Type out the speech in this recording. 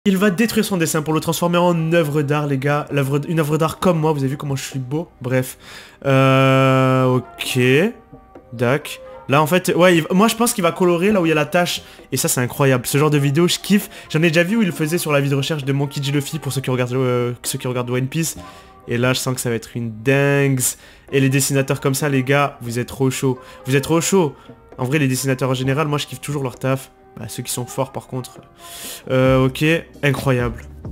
Il va détruire son dessin pour le transformer en œuvre d'art, les gars. Une œuvre d'art comme moi, vous avez vu comment je suis beau? Bref. Ok. Dac. Là, en fait, ouais, moi, je pense qu'il va colorer là où il y a la tache. Et ça, c'est incroyable. Ce genre de vidéo, je kiffe. J'en ai déjà vu où il le faisait sur la vidéo de recherche de Monkey D. Luffy, pour ceux qui regardent One Piece. Et là, je sens que ça va être une dingue. Et les dessinateurs comme ça, les gars, vous êtes trop chauds. Vous êtes trop chauds. En vrai, les dessinateurs en général, moi, je kiffe toujours leur taf. Bah, ceux qui sont forts, par contre. Ok, incroyable.